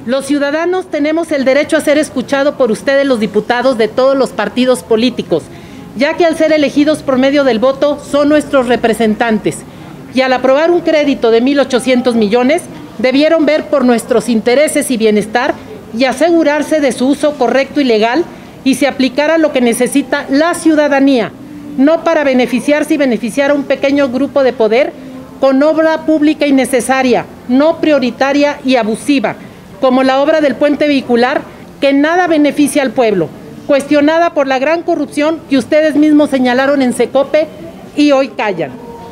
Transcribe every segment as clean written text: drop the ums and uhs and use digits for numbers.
Los ciudadanos tenemos el derecho a ser escuchados por ustedes, los diputados de todos los partidos políticos, ya que al ser elegidos por medio del voto son nuestros representantes. Y al aprobar un crédito de 1.800 millones, debieron ver por nuestros intereses y bienestar y asegurarse de su uso correcto y legal y se aplicara lo que necesita la ciudadanía, no para beneficiarse y beneficiar a un pequeño grupo de poder con obra pública innecesaria, no prioritaria y abusiva, como la obra del puente vehicular que nada beneficia al pueblo, cuestionada por la gran corrupción que ustedes mismos señalaron en Secope y hoy callan.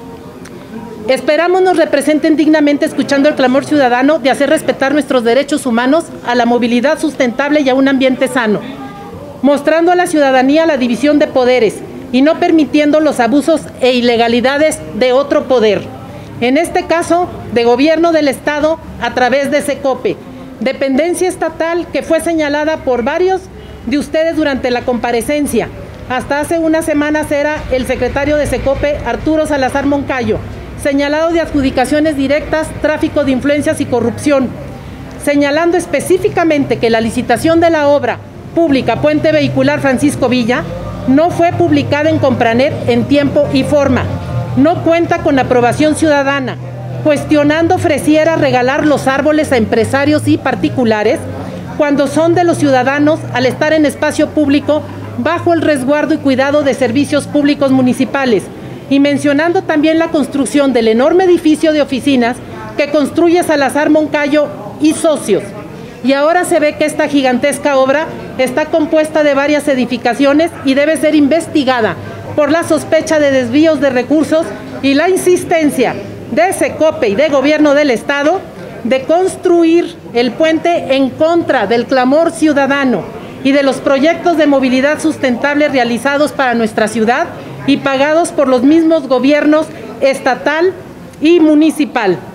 Esperamos nos representen dignamente escuchando el clamor ciudadano de hacer respetar nuestros derechos humanos a la movilidad sustentable y a un ambiente sano, mostrando a la ciudadanía la división de poderes y no permitiendo los abusos e ilegalidades de otro poder. En este caso, de gobierno del Estado a través de Secope, dependencia estatal que fue señalada por varios de ustedes durante la comparecencia. Hasta hace unas semanas era el secretario de Secope, Arturo Salazar Moncayo, señalado de adjudicaciones directas, tráfico de influencias y corrupción, señalando específicamente que la licitación de la obra pública Puente Vehicular Francisco Villa no fue publicada en Compranet en tiempo y forma, no cuenta con aprobación ciudadana, cuestionando ofreciera regalar los árboles a empresarios y particulares cuando son de los ciudadanos al estar en espacio público bajo el resguardo y cuidado de servicios públicos municipales, y mencionando también la construcción del enorme edificio de oficinas que construye Salazar Moncayo y socios. Y ahora se ve que esta gigantesca obra está compuesta de varias edificaciones y debe ser investigada por la sospecha de desvíos de recursos y la insistencia de Secope y de Gobierno del Estado de construir el puente en contra del clamor ciudadano y de los proyectos de movilidad sustentable realizados para nuestra ciudad y pagados por los mismos gobiernos estatal y municipal.